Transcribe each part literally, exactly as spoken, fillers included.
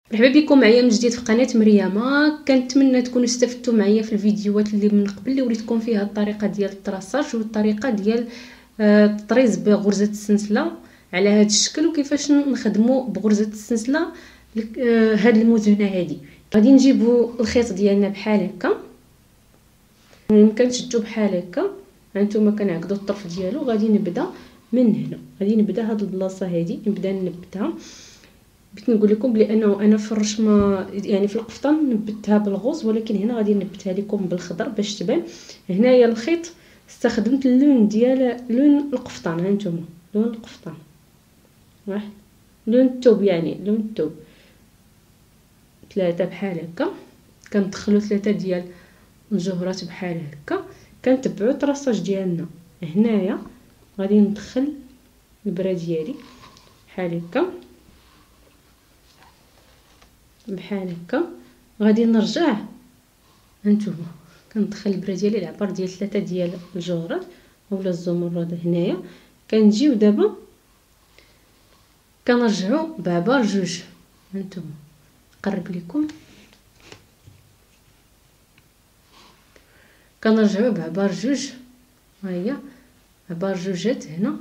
مرحبا بكم معايا من جديد في قناه مريم. كنتمنى تكونوا استفدتوا معايا في الفيديوهات اللي من قبل اللي وريتكم فيها الطريقه ديال التراساج والطريقه ديال التطريز بغرزه السنسله على هذا الشكل، وكيفاش نخدموا بغرزه السنسله هاد المزونه هذه. غادي نجيبوا الخيط ديالنا بحال هكا، ممكن نشدو بحال هكا، هانتوما كنعقدوا الطرف ديالو. غادي نبدا من هنا، غادي نبدا هاد البلاصه هذه، نبدا نبتها. بغيت نقول لكم بلي انه انا في الرشمه يعني في القفطان نبتها بالغوز، ولكن هنا غادي نبتها لكم بالخضر باش تبان. هنايا الخيط استخدمت اللون ديال لون القفطان، هانتوما لون القفطان واحد، لون الثوب يعني لون الثوب ثلاثه بحال هكا. كندخلوا ثلاثه ديال الجهرات بحال هكا، كنتبعوا التراساج ديالنا. هنايا غادي ندخل البره ديالي بحال هكا بحال هكا، غادي نرجع هانتوما كندخل البره ديالي العبار ديال ثلاثه ديال الجهرات اولا الزمرد. هنايا كنجيو دابا كنرجعوا بعبار جوج، هانتوما نقرب لكم، كنرجعوا بعبار جوج. ها هي عبار جوجات هنا،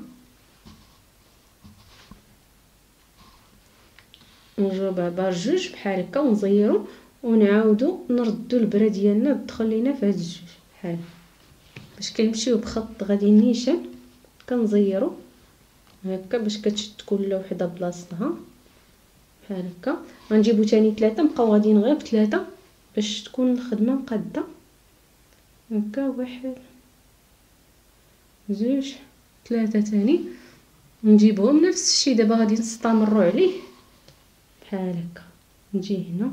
نرجعوا بعبار جوج بحال هكا ونزيروا ونعاودوا نردوا البره ديالنا تدخل لينا في هاد الجوج بحال باش كنمشيو بخط غادي نيشان. كنزيروا هكا باش كتشد كل وحده بلاصتها بحال هكا. غنجيبو تاني ثلاثه، نبقاو غاديين غير بثلاثه باش تكون الخدمه مقاده هكا. واحد زوج ثلاثه تاني نجيبهم نفس الشيء. دابا غادي نستمروا عليه بحال هكا، نجي هنا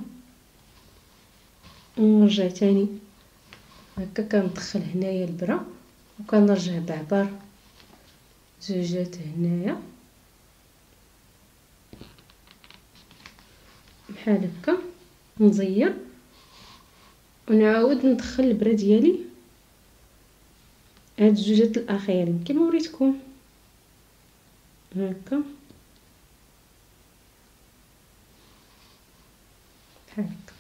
ونرجع تاني هكا، كندخل هنايا البره وكنرجع بعبار زوجات هنايا بحال هكا، نزير ونعاود ندخل البره ديالي هاد الزوجات الاخيرين كما وريتكم هكا بحال هكا.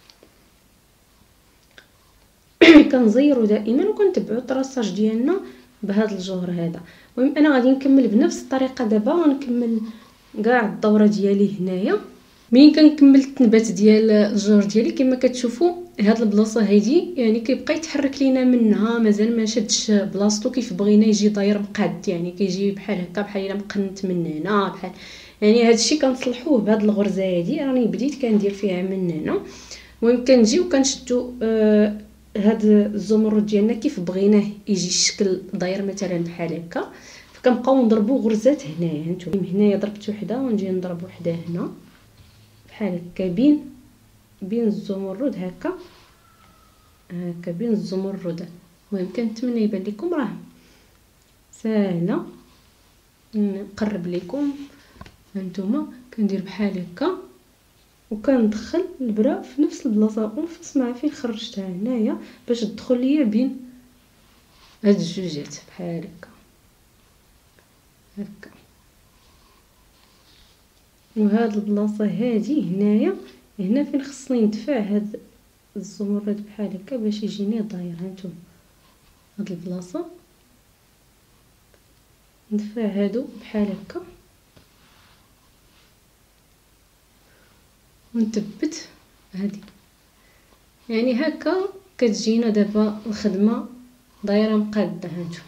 كنزيروا دائما وكنتبعوا التراساج ديالنا بهذا الجهر هذا. المهم انا غادي نكمل بنفس الطريقه دابا، ونكمل كاع الدوره ديالي هنايا. ملي كنكمل التنبات ديال الجهر ديالي كما كتشوفوا هاد البلاصه هذه يعني كيبقى يتحرك لينا منها، مازال ما شدش بلاصتو كيف بغينا يجي داير مقاد، يعني كيجي بحال هكا بحال الا مقنت من هنا بحال يعني. هذا الشيء كنصلحوه بهاد الغرزه هذه، راني بديت كندير فيها من هنا. المهم كنجيو كنشدوا آه هاد الزمرد ديالنا كيف بغيناه يجي الشكل داير مثلا بحال هكا. فكنبقاو نضربوا غرزات هنايا، هانتوما هنايا ضربت وحده ونجي نضرب وحده هنا بحال هكا بين بين الزمرد هكا هكا بين الزمرد. المهم كنتمنى يبان لكم راه ساهله. نقرب لكم هانتوما كندير بحال هكا وكندخل البره في نفس البلاصه ونفس مع فين خرجتها هنايا باش تدخل ليا بين هاد الجوجات بحال هكا هكا. وهاد البلاصه هذه هنايا هنا فين خصني ندفع هاد الزمرد بحال هكا باش يجيني داير. هانتوما هاد البلاصه ندفع هادو بحال هكا ونثبت هادي، يعني هكا كتجينا دابا الخدمه دايره مقاده. هانتوما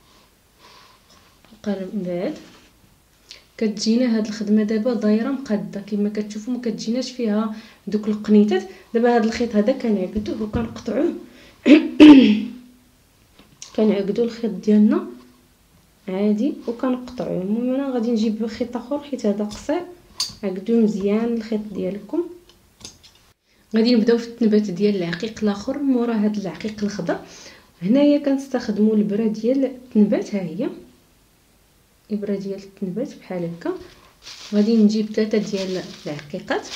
قرب من بعد كتجينا هاد الخدمه دابا دايره مقاده كما كتشوفوا، ما كتجيناش فيها دوك القنيتات. دابا هاد الخيط هذا كنعقدوه وكنقطعوه كنعقدوا الخيط ديالنا عادي وكنقطعوه. المهم انا غادي نجيب خيط اخر حيت هذا قصير، عقدوا مزيان الخيط ديالكم. غادي نبداو في التنبات ديال العقيق الاخر مورا هذا العقيق الخضر. هنايا كنستخدموا البره ديال التنبات، ها هي ابره ديال التنبات بحال هكا. غادي نجيب ثلاثه ديال العقيقات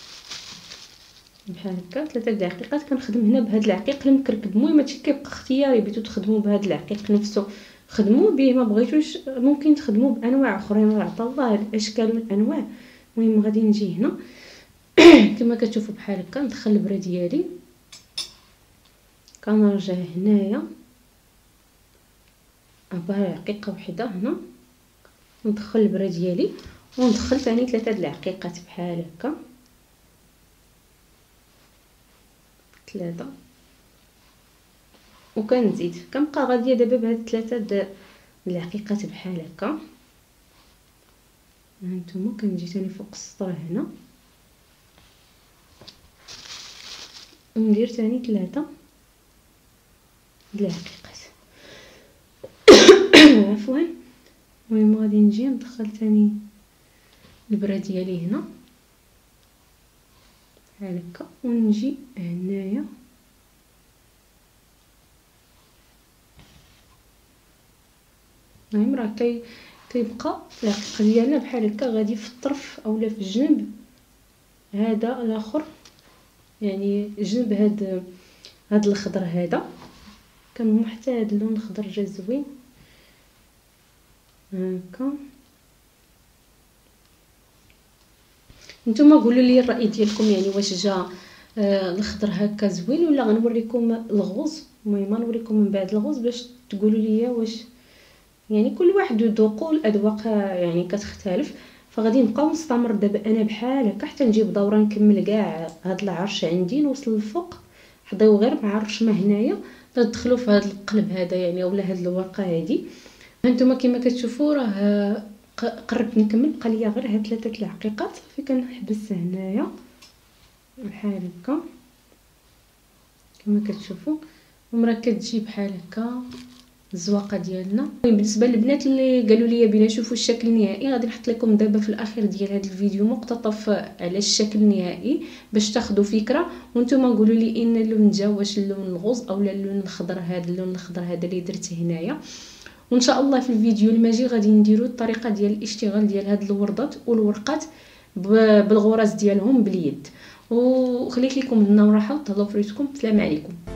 بحال هكا، ثلاثه ديال العقيقات. كنخدم هنا بهذا العقيق المكركب. المهم هادشي كيبقى اختياري، بغيتو تخدموا بهذا العقيق نفسه خدموا به، ما بغيتوش ممكن تخدموا بانواع اخرين، راه عطا الله الاشكال والانواع. المهم غادي نجي هنا كما كتشوفوا بحال هكا ندخل البرا ديالي، كنرجع هنايا برقيقه وحده هنا، ندخل البرا ديالي وندخل ثاني ثلاثه د العقيقات بحال هكا، ثلاثه، وكنزيد كنبقى غاديه دابا بهاد ثلاثه د العقيقات بحال هكا. ها نتوما كنجي ثاني فوق السطر هنا وندير ثاني ثلاثه د العقيقات. عفوا. المهم غادي نجي ندخل ثاني البرا ديالي هنا بحال هكا، ونجي هنايا المهم راه كي كيبقى العقيقه ديالنا بحال هكا غادي في الطرف اولا في الجنب هذا الاخر، يعني جنب هاد هاد الخضر هذا، كنمو حتى هاد اللون الخضر جا زوين هكا. نتوما قولوا لي الراي ديالكم، يعني واش جا آه الخضر هكا زوين ولا غنوريكم الغوز. المهم غنوريكم من بعد الغوز باش تقولوا لي واش، يعني كل واحد وذوقو، الاذواق يعني كتختلف. فغادي نبقاو نستمر دابا انا بحال هكا حتى نجيب دوره نكمل كاع هاد العرش عندي، نوصل للفوق. حضيو غير مع الرشمه هنايا تدخلوا في هاد القلب هذا يعني اولا هاد الورقه هادي. هانتوما كما كتشوفوا راه قربت نكمل، بقى ليا غير هاد ثلاثه العقيقات صافي كنحبس هنايا بحال هكا كما كتشوفوا. ومرا كتجي بحال هكا الزواقه ديالنا. بالنسبه للبنات اللي قالوا لي بينا نشوفوا الشكل النهائي، غادي نحط لكم دابا في الاخير ديال هذا الفيديو مقتطف على الشكل النهائي باش تاخذوا فكره، وانتم قولوا لي ان اللون جا واش اللون الغوز اولا اللون الخضر. هذا اللون الخضر هذا اللي درت هنايا. وان شاء الله في الفيديو الماجي غادي نديروا الطريقه ديال الاشتغال ديال هاد الوردات والورقات بالغرز ديالهم باليد. وخليت لكم النوراحه وتهلاو فريتكم. السلام عليكم.